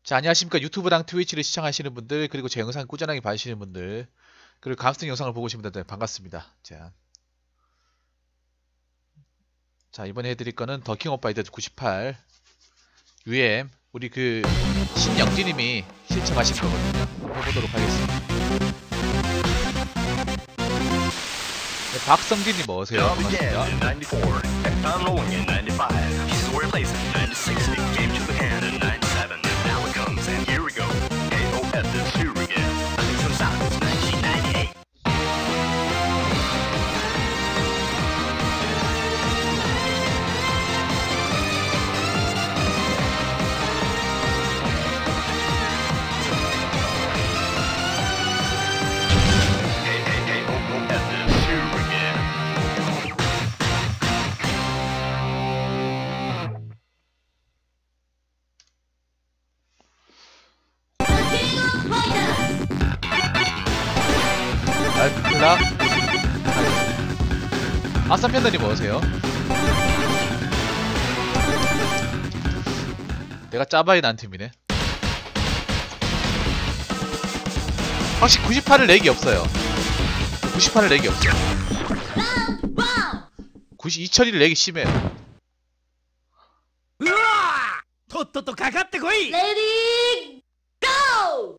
자, 안녕하십니까. 유튜브랑 트위치를 시청하시는 분들, 그리고 제 영상 꾸준하게 봐주시는 분들, 그리고 감스팅 영상을 보고 계신 분들 반갑습니다. 자, 이번에 해드릴 거는 더킹 오브 바이더 98 UM, 우리 그 신영진님이 신청하신 거거든요. 해보도록 하겠습니다. 네, 박성진님 어서오세요. 알플라 아싸편다님 어서오세요. 내가 짜바이 난 팀이네. 확실히 98을 렉이 없어요. 98을 렉이 없어요. 2000일 렉이 심해요. 토토토 가가tte koi! 레디 고!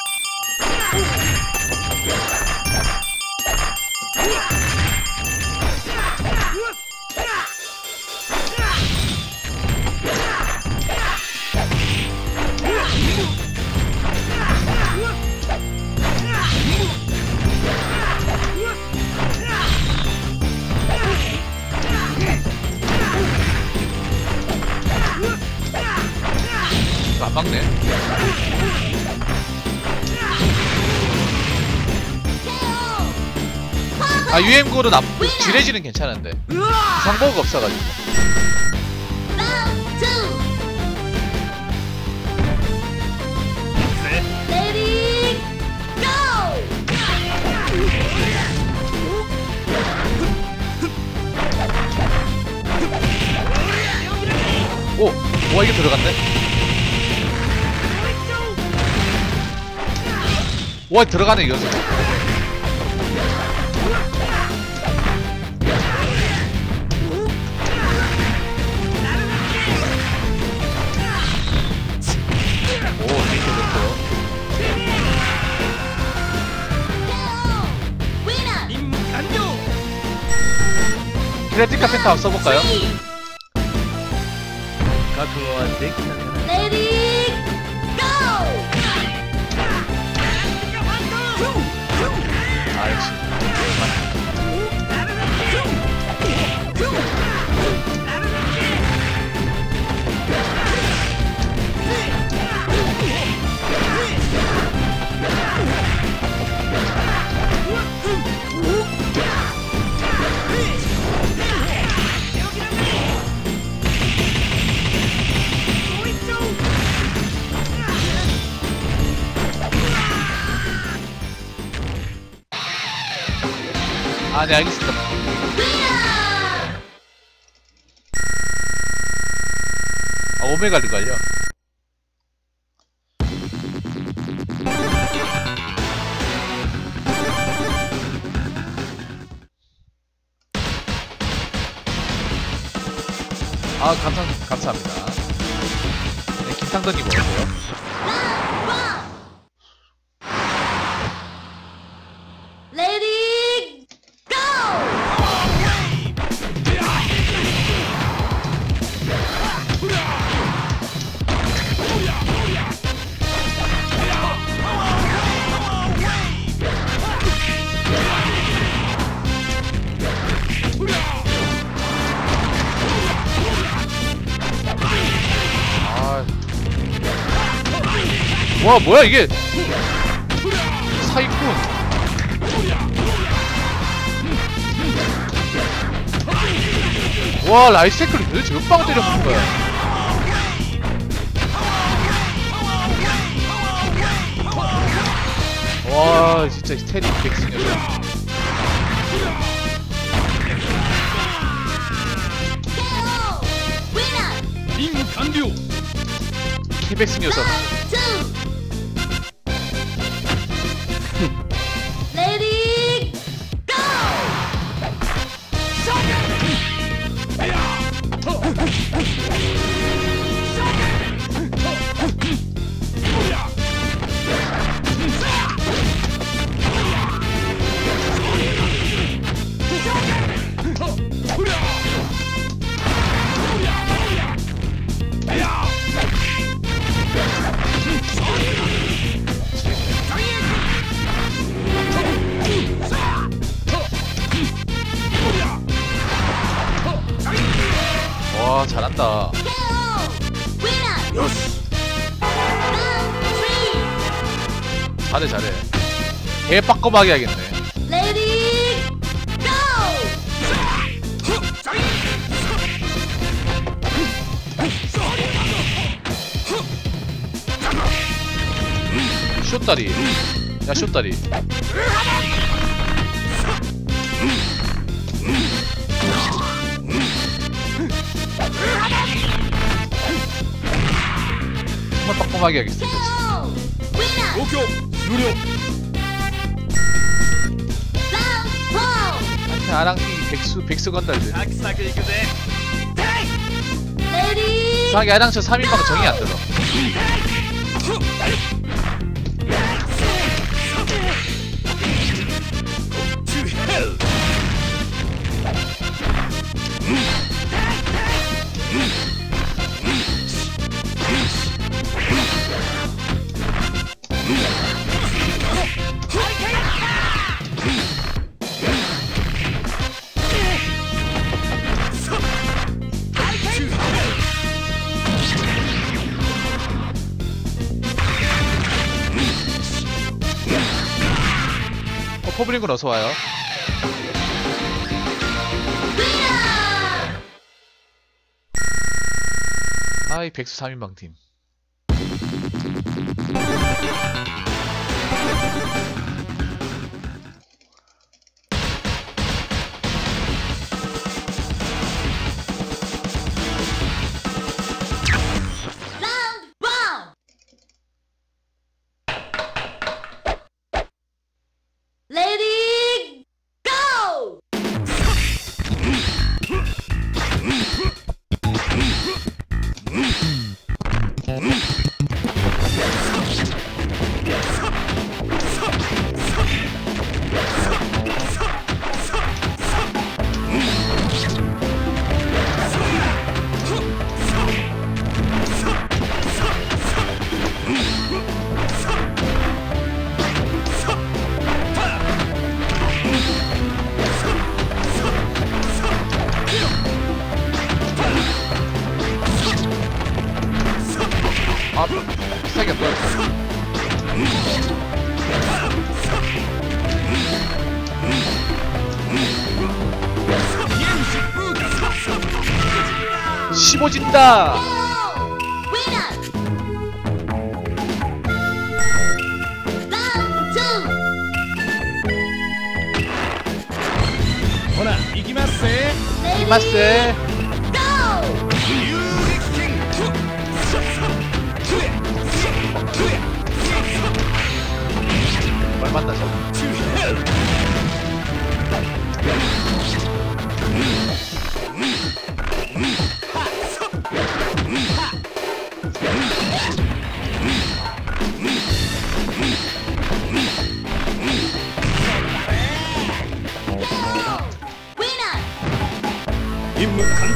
안 막네. 아, UM골은 지뢰지는 괜찮은데 상보가 없어가지고. 레디 고! 오! 와, 이게 들어갔네? 와, 들어가네, 이 녀석. 오, 이렇게 됐고요. 임무 완료! 크레티카 펜타 한번 써볼까요? 각오가 됐다. 레디 고! 아, 역시. 아, 네, 알겠습니다. 아, 오메가를 걸려. 아, 감사합니다. 네, 김상던님 어서오세요. 레디 고! 와, 뭐야 이게? 사기꾼. 와, 라이스테클이 도대체 몇 방을 때려본 거야? 와, 진짜 스테리 백승이었어. 임무 완료! 티백스 녀석. Ready, go! 와 잘한다. KO! Winner! Round 3! 잘해 잘해. 개 빠꼼하게 하겠네. Ready, go! 쇼다리. 야 쇼다리. 정말 빠꼼하게 하겠어. KO! Winner! 東京終了 Round 4! 아랑이 백수 건달들. サクサクいくぜ Ready, 이상하게 아랑 저 3인방 정이 안 들어. 포브링군 어서 와요. 아이 백수 3인방 팀. round 1! Ready, go! 아 비슷하게 안 보였어. 15진다. KO! Winner! Round 2! ほな行きますぜ Ready, 이마스. go! 遊撃剣 뭘 만나죠? KO! Winner! 任務完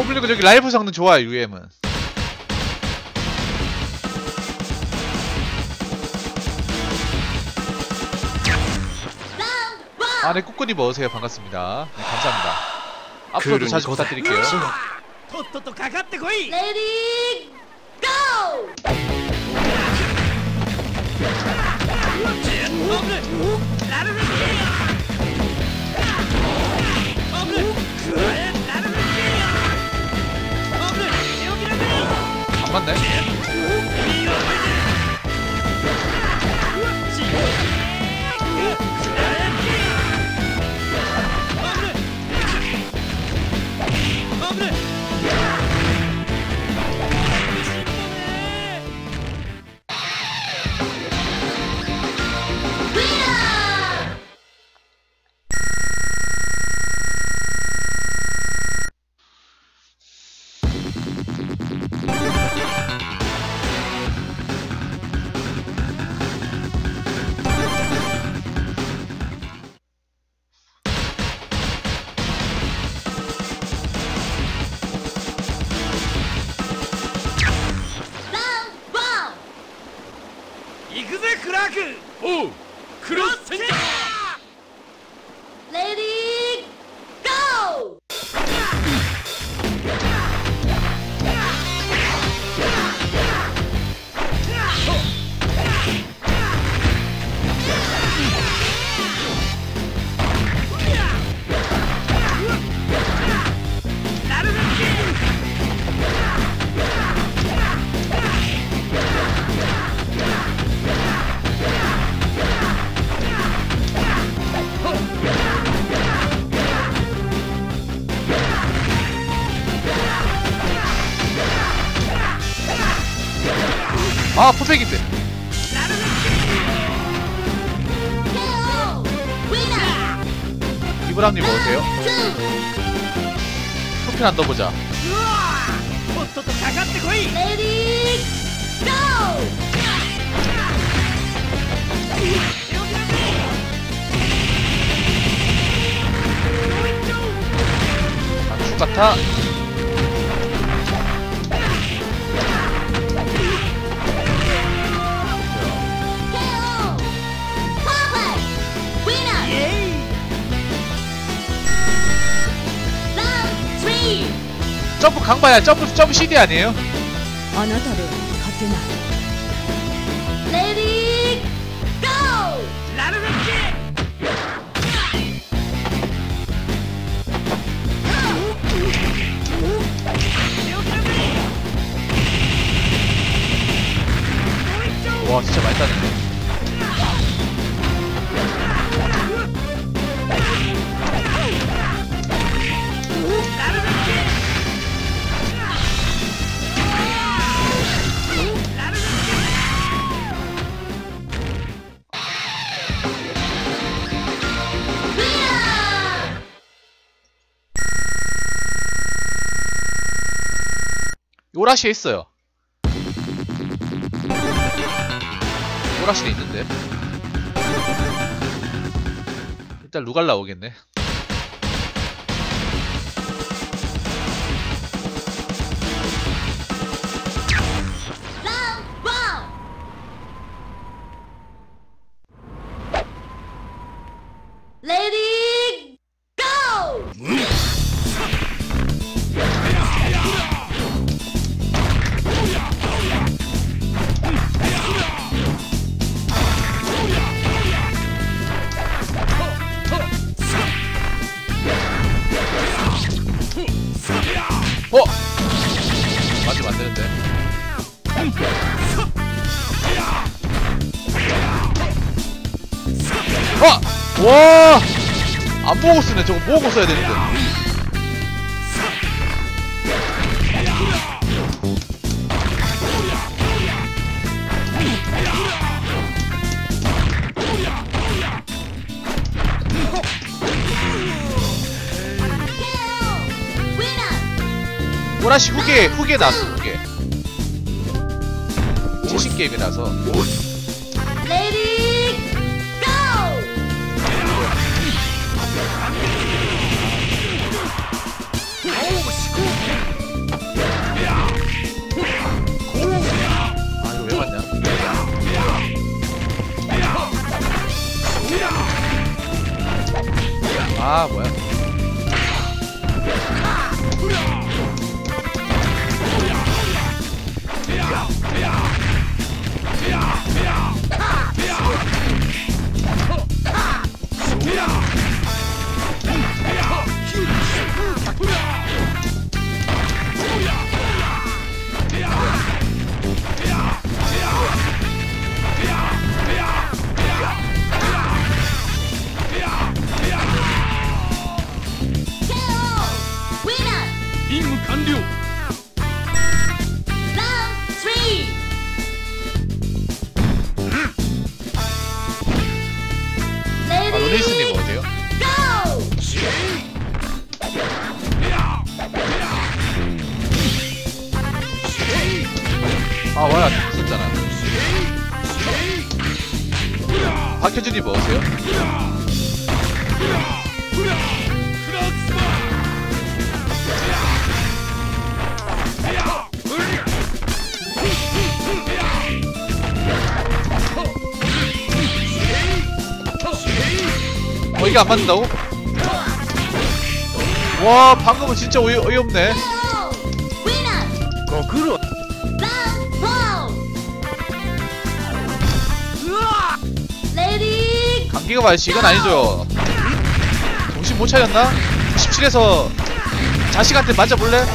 퍼블릭은 저기 라이브 성능 좋아요. UM은 Round one. 안에 꾸꾸니 먹으세요. 반갑습니다. 네, 감사합니다. 앞으로도 자주 부탁드릴게요. とっととかかってこい Ready, go! ラルフオブクワイラルフオブ手を切らせ 안 맞네. Winner! Round one. 行くぜクラークおうクロス戦じゃ Ready, go! ラルフ 아 퍼펙인데. KO! Winner! 이브람님 먹으세요. Two! 토핀 안 넣어보자. とっととかかってこい Ready, go! 아, 죽 같아. KO! Perfect! Winner! Round three! 점프 강바야. 점프 CD 아니에요? あなたでは勝てない。 Ready, go! ラルフ 와 진짜 많이 따는데. Winner! 오라시에 있어요. 오라시도 있는데. 일단 루갈라 오겠네. Round one! Ready, go! 어! 맞으면 안 되는데. 어! 와! 안 보고 쓰네. 저거 보고 써야 되는데. KO! Winner! 오라시 후기에 나왔어. 후기에. 최신 게임에 나서. Ready, go! Winner! 任務完了 Round 3! 아, 로니스님 Ready? 어때요? Go! 아, 와야 썼잖아. 박효준님 뭐세요? 이게 안 맞는다고? 와, 방금은 진짜 어이없네. KO! Winner! ご苦労 Round 4! Ready? 감기가 말씨 이건 아니죠. 정신 못 차렸나? 97에서 자식한테 맞아볼래?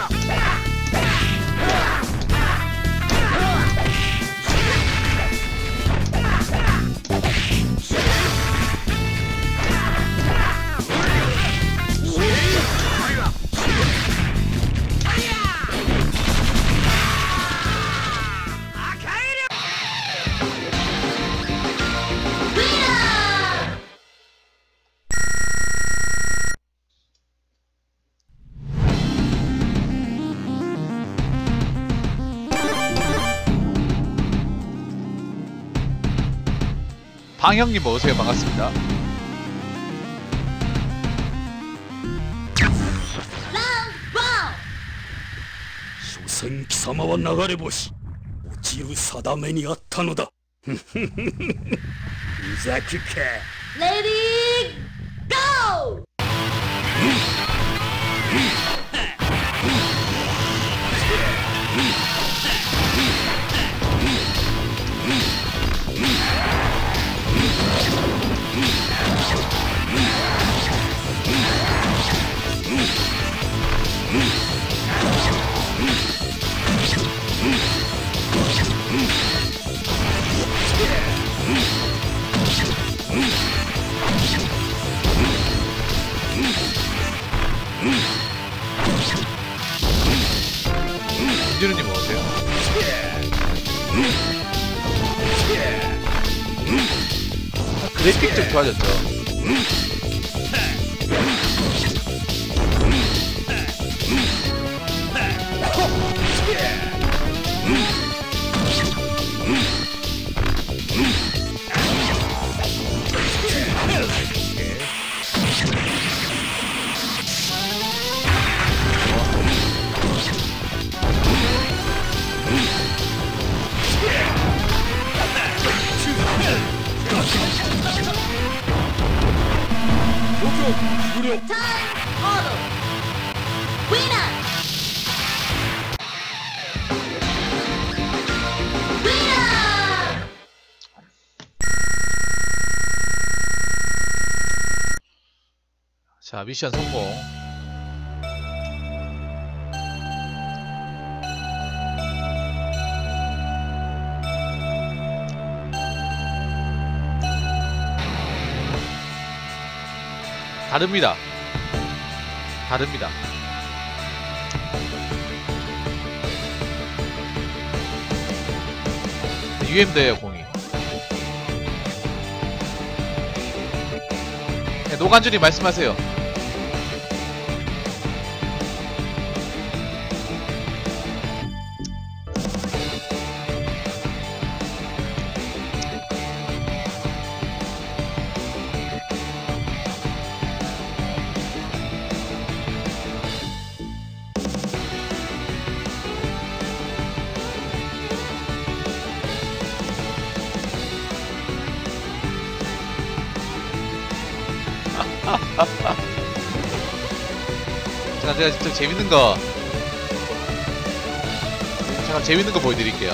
Winner! 방형님 어서오세요. 반갑습니다. Round 1! 所詮貴様は流れ星落ちる定めにあったのだふふふふふざくか Ready? Go! 김진우님 어서오세요. 그래픽 좀 좋아졌죠. Time auto! Winner! Winner! 자, 미션 성공. 다릅니다. 다릅니다. UM대예요, 공이. 네, 노간준이 말씀하세요. 제가 진짜 재밌는 거 잠깐 재밌는 거 보여드릴게요.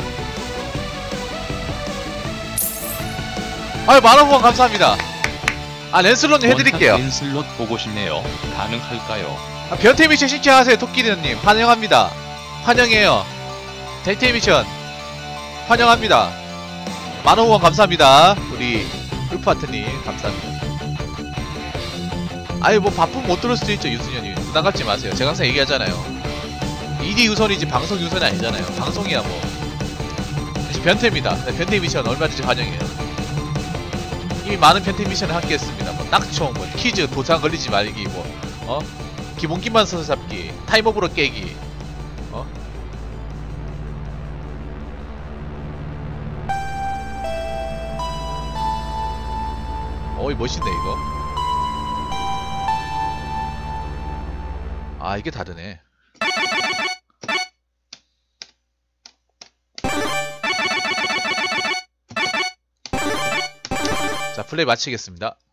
아유 만원 후원 감사합니다. 아 랜슬롯님 해드릴게요. 랜슬롯 보고 싶네요. 가능할까요? 아, 변태 미션 신청하세요. 토끼리님 환영합니다. 환영해요. 델테 미션 환영합니다. 만원 후원 감사합니다. 우리 울프하트님 감사합니다. 아유 뭐 바쁘면 못 들을 수도 있죠. 유승현님 부담 갖지 마세요. 제가 항상 얘기하잖아요. ED 우선이지 방송 우선이 아니잖아요. 방송이야 뭐. 변태입니다. 네, 변태 미션 얼마든지 환영해요. 이미 많은 변태 미션을 함께 했습니다. 뭐 딱총, 뭐 퀴즈, 도장 걸리지 말기, 뭐 기본기만 서서 잡기, 타임오브로 깨기, 어이 멋있네 이거. 아 이게 다르네. 자 플레이 마치겠습니다.